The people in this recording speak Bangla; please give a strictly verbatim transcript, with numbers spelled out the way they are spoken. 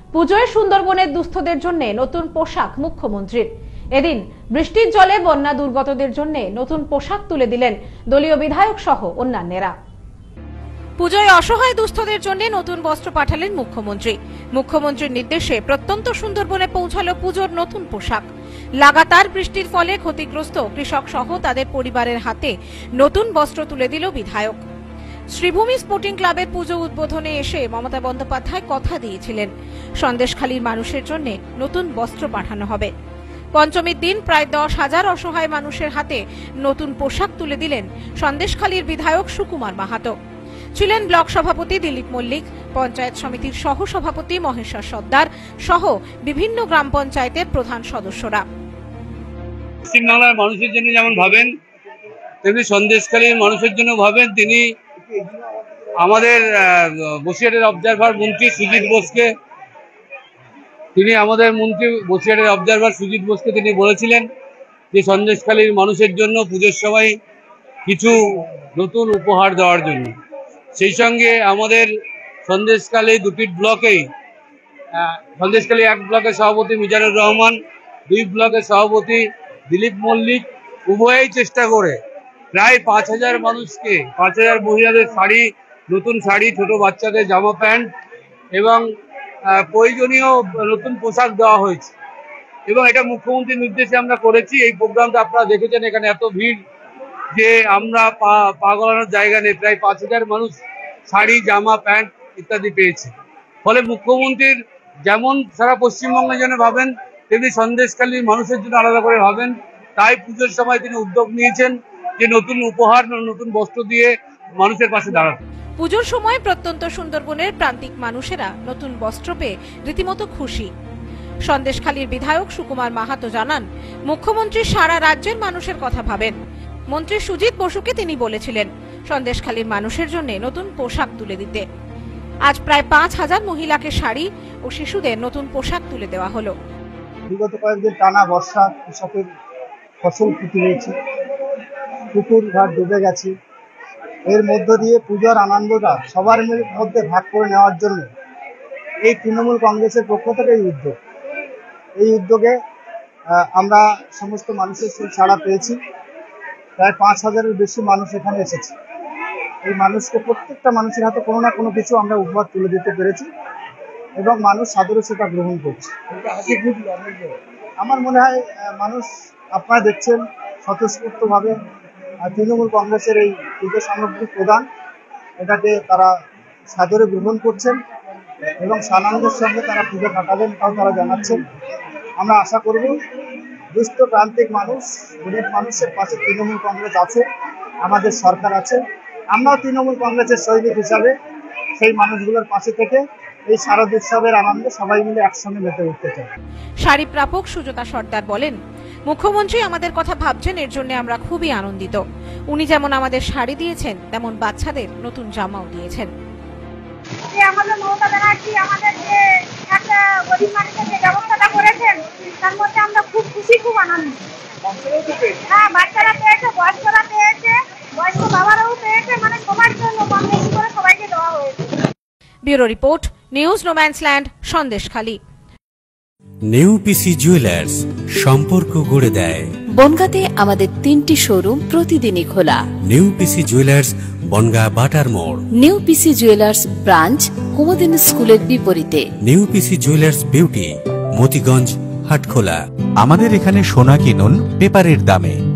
পুজোয় সুন্দরবনের দুস্থদের জন্য নতুন পোশাক মুখ্যমন্ত্রীর। এদিন বৃষ্টির জলে বন্যা দুর্গতদের জন্য নতুন পোশাক তুলে দিলেন দলীয় বিধায়ক সহ অন্যান্যরা। পুজোয় অসহায় দুস্থদের জন্য নতুন বস্ত্র পাঠালেন মুখ্যমন্ত্রী। মুখ্যমন্ত্রীর নির্দেশে প্রত্যন্ত সুন্দরবনে পৌঁছালো পুজোর নতুন পোশাক। লাগাতার বৃষ্টির ফলে ক্ষতিগ্রস্ত কৃষক সহ তাদের পরিবারের হাতে নতুন বস্ত্র তুলে দিল বিধায়ক। শ্রীভূমি স্পোর্টিং ক্লাবের পুজো উদ্বোধনে এসে মমতা বন্দ্যোপাধ্যায় কথা দিয়েছিলেন, সন্দেশখালীর মানুষের জন্য নতুন বস্ত্র পাঠানো হবে। পঞ্চমীর দিন প্রায় দশ হাজার অসহায় মানুষের হাতে নতুন পোশাক তুলে দিলেন সন্দেশখালীর বিধায়ক সুকুমার মাহাতো। ছিলেন ব্লক সভাপতি দিলীপ মল্লিক, পঞ্চায়েত সমিতির সহ সভাপতি মহেশ্বর সর্দার সহ বিভিন্ন গ্রাম পঞ্চায়েতের প্রধান সদস্যরা। পশ্চিমবাংলার মানুষের জন্য যেমন ভাবেন তেমনি সন্দেশখালীর মানুষের জন্য ভাবেন। তিনি আমাদের বসিরহাটের অবজারভার মন্ত্রী সুজিত বোসকে তিনি আমাদের মন্ত্রী বসিরহাটের অবজারভার সুজিত বোসকে তিনি বলেছিলেন যে সন্দেশখালীর মানুষের জন্য পুজোর সময় কিছু নতুন উপহার দেওয়ার জন্য। সেই সঙ্গে আমাদের সন্দেশখালী দুটি ব্লকেই সন্দেশখালী এক ব্লকের সভাপতি মিজানুর রহমান, দুই ব্লকের সভাপতি দিলীপ মল্লিক উভয়ই চেষ্টা করে প্রায় পাঁচ হাজার মানুষকে পাঁচ হাজার মহিলাদের শাড়ি, নতুন শাড়ি, ছোট বাচ্চাদের জামা প্যান্ট এবং প্রয়োজনীয় নতুন পোশাক দেওয়া হয়েছে এবং এটা মুখ্যমন্ত্রীর নির্দেশে আমরা করেছি। এই প্রোগ্রামটা আপনারা দেখেছেন, এখানে এত ভিড় যে আমরা পা পা গলানোর জায়গা নেই। প্রায় পাঁচ হাজার মানুষ শাড়ি, জামা প্যান্ট ইত্যাদি পেয়েছে। ফলে মুখ্যমন্ত্রীর যেমন সারা পশ্চিমবঙ্গের জন্য ভাবেন তেমনি সন্দেশখালীর মানুষের জন্য আলাদা করে ভাবেন। তাই পুজোর সময় তিনি উদ্যোগ নিয়েছেন যে নতুন উপহার, নতুন বস্ত্র দিয়ে মানুষের পাশে দাঁড়াতে। পুজোর সময় প্রত্যন্ত সুন্দরবনের প্রান্তিক মানুষেরা নতুন বস্ত্র পেয়ে রীতিমতো খুশি। সন্দেশখালীর বিধায়ক সুকুমার মাহাতো জানান, মুখ্যমন্ত্রী সারা রাজ্যের মানুষের কথা ভাবেন। মন্ত্রী সুজিত বসুকে তিনি বলেছিলেন সন্দেশখালীর মানুষের জন্য নতুন পোশাক তুলে দিতে। আজ প্রায় পাঁচ হাজার মহিলাকে শাড়ি ও শিশুদের নতুন পোশাক তুলে দেওয়া হলো। বিগত কয়েকদিন টানা বর্ষা কৃষকের ফসল ক্ষতি হয়েছে, পুকুর ঘাট ডুবে গেছে। এর মধ্য দিয়ে পুজোর আনন্দটা সবার মধ্যে ভাগ করে নেওয়ার জন্য এই তৃণমূল কংগ্রেসের পক্ষ থেকে এই উদ্যোগ এই উদ্যোগে আমরা সমস্ত মানুষের সাড়া পেয়েছি। প্রায় পাঁচ হাজারের বেশি মানুষ এখানে এসেছে। এই মানুষকে প্রত্যেকটা মানুষের হাতে কোনো না কোনো কিছু আমরা উপহার তুলে দিতে পেরেছি এবং মানুষ সাদরে সেটা গ্রহণ করছে। আমার মনে হয় মানুষ, আপনারা দেখছেন স্বতঃস্ফূর্তভাবে তৃণমূল কংগ্রেসের এই পুজো সামগ্রী প্রদান এটাকে তারা সাদরে গ্রহণ করছেন এবং সানন্দের সঙ্গে তারা পুজো কাটাবেন তাও তারা জানাচ্ছেন। আমরা আশা করব দুস্থ প্রান্তিক মানুষ, গরিব মানুষের পাশে তৃণমূল কংগ্রেস আছে, আমাদের সরকার আছে। আমরাও তৃণমূল কংগ্রেসের সৈনিক হিসাবে সেই মানুষগুলোর পাশে থেকে এই শারদ উৎসবের আনন্দে সবাই মিলে একসঙ্গে মেতে উঠতে চাই। শাড়ি প্রাপক সুজাতা সর্দার বলেন, মুখ্যমন্ত্রী আমাদের কথা ভাবছেন, এর জন্য আমরা খুবই আনন্দিত। উনি যেমন আমাদের শাড়ি দিয়েছেন তেমন বাচ্চাদের নতুন জামাও দিয়েছেন। আমাদের মমতা ব্যানার্জি আমাদের যে একটা গরিব মানুষের যে ব্যবস্থাটা করেছেন তার মধ্যে আমরা খুব খুশি, খুব আনন্দিত। হ্যাঁ, বাচ্চারা পেয়েছে, বয়স্করা পেয়েছে, বয়স্ক বাবারাও পেয়েছে, মানে সবার জন্য কম বেশি করে সবাইকে দেওয়া হয়েছে। Bureau report, news no man's land, Sandeshkhali. New PC jewellers, সম্পর্ক গড়ে দেয়। বনগাঁতে আমাদের তিনটি শোরুম প্রতিদিনই খোলা। নিউ পিসি জুয়েলার্স, বনগাঁ বাটার মোড়। New PC jewellers branch, Kumudini স্কুলের বিপরীতে। New PC jewellers beauty, Motiganj, Hatkhola. আমাদের এখানে সোনা কিনুন পেপারের দামে।